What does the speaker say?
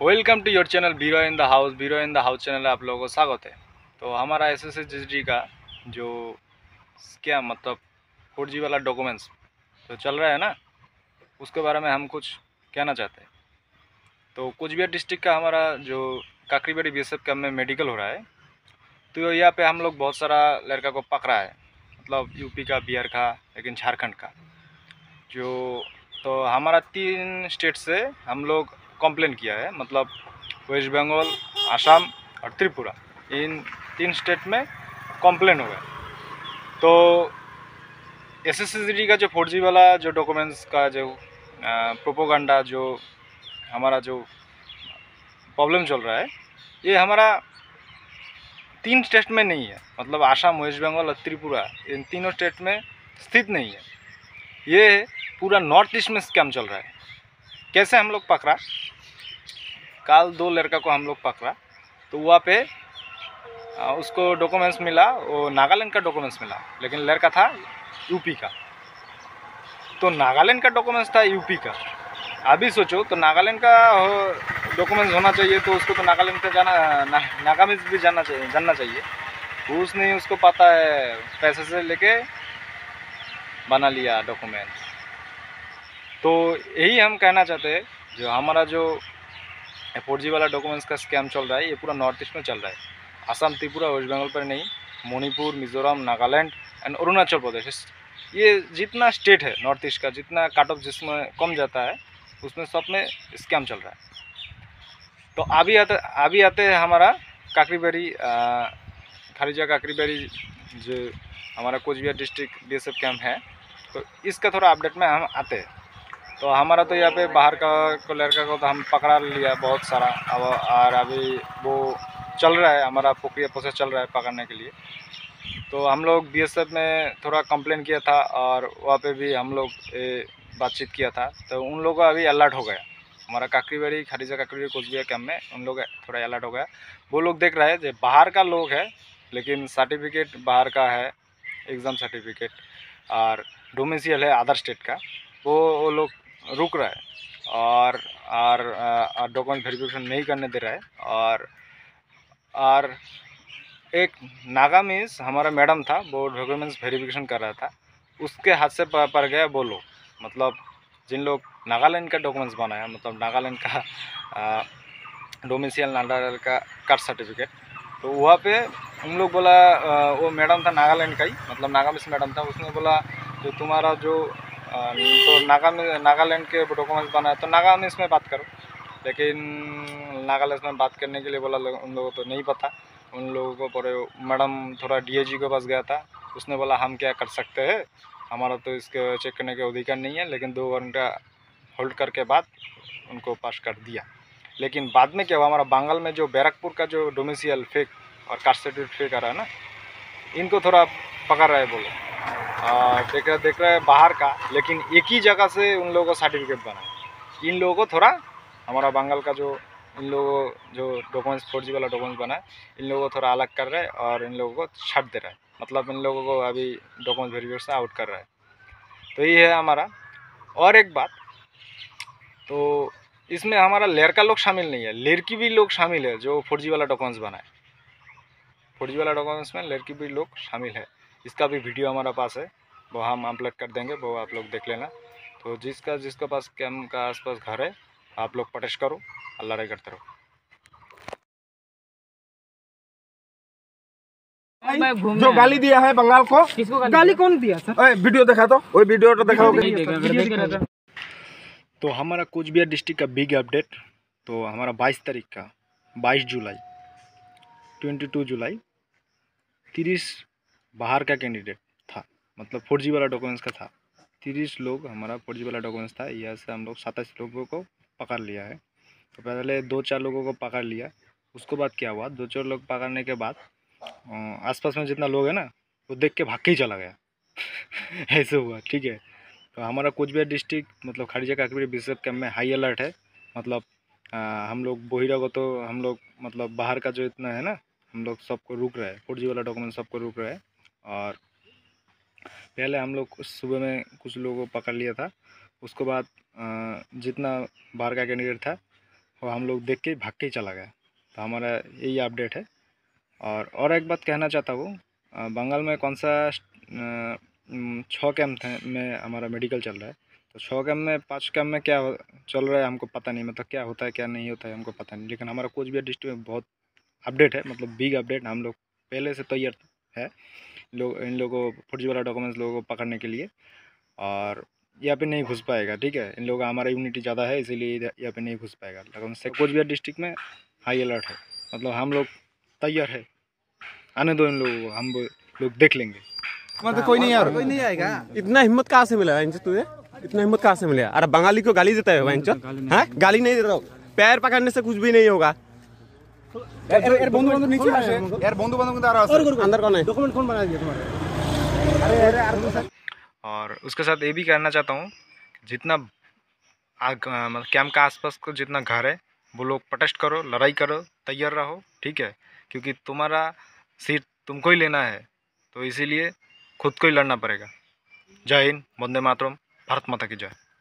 Welcome to your channel बीरो in the house. बीरो in the house channel आप लोगों को स्वागत है। तो हमारा SSSG का जो क्या मतलब 4G वाला डॉक्यूमेंट्स तो चल रहा है ना, उसके बारे में हम कुछ कहना चाहते हैं। तो कुछ बिहार डिस्ट्रिक्ट का हमारा जो काकरीबाड़ी BSF कैम्प में मेडिकल हो रहा है, तो यहाँ पे हम लोग बहुत सारा लड़का को पकड़ा है, मतलब यूपी का, बिहार का, लेकिन झारखंड का जो। तो हमारा 3 स्टेट से हम लोग कंप्लेन किया है, मतलब वेस्ट बंगाल, असम और त्रिपुरा, इन 3 स्टेट में कंप्लेन हुआ है। तो SSSG का जो 4G वाला जो डॉक्यूमेंट्स का जो प्रोपोगंडा जो हमारा जो प्रॉब्लम चल रहा है, ये हमारा 3 स्टेट में नहीं है, मतलब असम, वेस्ट बंगाल और त्रिपुरा, इन तीनों स्टेट में स्थित नहीं है। ये पूरा नॉर्थ ईस्ट में स्कैम चल रहा है। कैसे हम लोग पकड़ा, कल 2 लड़का को हम लोग पकड़ा, तो वहाँ पे उसको डॉक्यूमेंट्स मिला, वो नागालैंड का डॉक्यूमेंट्स मिला, लेकिन लड़का था यूपी का। तो नागालैंड का डॉक्यूमेंट्स था यूपी का। अभी सोचो, तो नागालैंड का डॉक्यूमेंट्स होना चाहिए, तो उसको तो नागालैंड का नागामीज भी जानना चाहिए। उसने उसको पता है, पैसे से लेके बना लिया डॉक्यूमेंट्स। तो यही हम कहना चाहते हैं, जो हमारा जो 4G वाला डॉक्यूमेंट्स का स्कैम चल रहा है, ये पूरा नॉर्थ ईस्ट में चल रहा है। असम, त्रिपुरा, वेस्ट बंगाल पर नहीं, मणिपुर, मिजोरम, नागालैंड एंड अरुणाचल प्रदेश, ये जितना स्टेट है नॉर्थ ईस्ट का, जितना काट ऑफ जिसमें कम जाता है, उसमें सब में स्कैम चल रहा है। तो अभी आते हैं हमारा काकरीबाड़ी, खारिजा काकरीबाड़ी जो हमारा Cooch Behar district BSF camp है, तो इसका थोड़ा अपडेट में हम आते हैं। तो हमारा तो यहाँ पे बाहर का लड़का को तो हम पकड़ा लिया बहुत सारा, अब और अभी वो चल रहा है, हमारा प्रक्रिया प्रोसेस चल रहा है पकड़ने के लिए। तो हम लोग BSF में थोड़ा कंप्लेन किया था, और वहाँ पे भी हम लोग बातचीत किया था, तो उन लोगों का अभी अलर्ट हो गया। हमारा काकरीबाड़ी, खारिजा काकरीबाड़ी कुछ बिहार कैंप में उन लोग थोड़ा अलर्ट हो गया। वो लोग देख रहे हैं जो बाहर का लोग है, लेकिन सर्टिफिकेट बाहर का है, एग्ज़ाम सर्टिफिकेट, और डोमिसाइल है अदर स्टेट का, वो लोग रुक रहा है और डॉक्यूमेंट वेरिफिकेशन नहीं करने दे रहा है। और एक नागामीज हमारा मैडम था, वो डॉक्यूमेंट्स वेरिफिकेशन कर रहा था, उसके हाथ से पड़ गया वो लोग, मतलब जिन लोग नागालैंड का डॉक्यूमेंट्स बनाया, मतलब नागालैंड का डोमिसाइल, नागालैंड का कास्ट सर्टिफिकेट। तो वहाँ पे हम लोग बोला, वो मैडम था नागालैंड का ही, मतलब नागामीज मैडम था, उसने बोला जो तुम्हारा जो तो नागालैंड के डॉक्यूमेंट्स बनाए, तो नागामीज में बात करो। लेकिन नागालैंड में बात करने के लिए बोला, उन लोगों को तो नहीं पता। उन लोगों को पर मैडम थोड़ा DIG के पास गया था, उसने बोला हम क्या कर सकते हैं, हमारा तो इसके चेक करने का अधिकार नहीं है। लेकिन 2 घंटा होल्ड करके बाद उनको पास कर दिया। लेकिन बाद में क्या हुआ, हमारा बंगाल में जो बैरकपुर का जो डोमिसाइल फेक और कास्ट सर्टिफिकेट फेक आ रहा है ना, इनको थोड़ा पकड़ रहा है बोलो, देख रहा है बाहर का, लेकिन एक ही जगह से उन लोगों को सर्टिफिकेट बना है। इन लोगों को थोड़ा हमारा बंगाल का जो इन लोगों जो डॉक्यूमेंट्स 4G वाला डॉक्यूमेंट्स बना है, इन लोगों को थोड़ा अलग कर रहा है और इन लोगों को छट दे रहा है, मतलब इन लोगों को अभी डॉक्यूमेंट वेरिफिकेशन से आउट कर रहा है। तो ये है हमारा। और एक बात, तो इसमें हमारा लड़का लोग शामिल नहीं है, लड़की भी लोग शामिल है जो 4G वाला डॉक्यूमेंट्स बनाए। 4G वाला डॉक्यूमेंट्स में लड़की भी लोग शामिल है। इसका भी वीडियो हमारा पास है, वो हम अपलोड कर देंगे, वो आप लोग देख लेना। तो जिसका पास कैंप का आसपास घर है, आप लोग पटेश करो, अल्लाह रहे करते रहो। जो गाली दिया है बंगाल को, किसको गाली कौन दिया सर? वीडियो दिखा दो, वही वीडियो तो दिखाओगे। तो हमारा कुछ बिहार डिस्ट्रिक्ट का बिग अपडेट, तो हमारा 22 तारीख का 22 जुलाई 22 जुलाई 30 बाहर का कैंडिडेट था, मतलब 4G वाला डॉक्यूमेंट्स का था। 30 लोग हमारा 4G वाला डॉक्यूमेंट्स था। यहाँ से हम लोग 27 लोगों को पकड़ लिया है। तो पहले 2-4 लोगों को पकड़ लिया, उसके बाद क्या हुआ, 2-4 लोग पकड़ने के बाद आसपास में जितना लोग है ना, वो देख के भाग के ही चला गया ऐसे हुआ, ठीक है। तो हमारा कुछ बिहार डिस्ट्रिक्ट मतलब खारिजा काकरीबाड़ी BSF कैंप में हाई अलर्ट है। मतलब हम लोग बहिरागत, तो हम लोग मतलब बाहर का जो इतना है ना, हम लोग सबको रुक रहा है, 4G वाला डॉक्यूमेंट सबको रुक रहा है। और पहले हम लोग सुबह में कुछ लोगों को पकड़ लिया था, उसके बाद जितना बाहर का कैंडिडेट था और हम लोग देख के भाग के ही चला गया। तो हमारा यही अपडेट है। और एक बात कहना चाहता हूँ, बंगाल में कौन सा 6 कैंप में हमारा मेडिकल चल रहा है। तो 6 कैंप में 5 कैंप में क्या चल रहा है हमको पता नहीं, मतलब क्या होता है क्या नहीं होता है हमको पता नहीं। लेकिन हमारा कोच बिहार डिस्ट्रिक्ट में बहुत अपडेट है, मतलब बिग अपडेट। हम लोग पहले से तैयार है इन लोगों को फर्जी वाला डॉक्यूमेंट्स लोगों को पकड़ने के लिए। और यहाँ पे नहीं घुस पाएगा, ठीक है। इन लोगों का हमारा यूनिटी ज़्यादा है, इसीलिए यहाँ पे नहीं घुस पाएगा। लेकिन कोच बिहार डिस्ट्रिक्ट में हाई अलर्ट है, मतलब हम लोग तैयार है। आने दो इन लोगों को, हम लोग देख लेंगे। मतलब कोई नहीं आएगा। इतना हिम्मत कहाँ से मिला इनसे तुझे? इतना हिम्मत कहाँ से मिला? अरे बंगाली को गाली देता है इनसे? हाँ, गाली नहीं देता हूँ। पैर पकड़ने से कुछ भी नहीं होगा। यार बंधु नीचे आसे यार बंधु आ रहा है अंदर कौन है? डॉक्यूमेंट कौन बना दिया तुम्हारे? अरे और उसके साथ ये भी कहना चाहता हूँ, जितना मतलब कैंप का आसपास को जितना घर है वो लोग प्रोटेस्ट करो, लड़ाई करो, तैयार रहो, ठीक है। क्योंकि तुम्हारा सीट तुमको ही लेना है, तो इसीलिए खुद को ही लड़ना पड़ेगा। जय हिंद, वंदे मातरम, भारत माता की जय।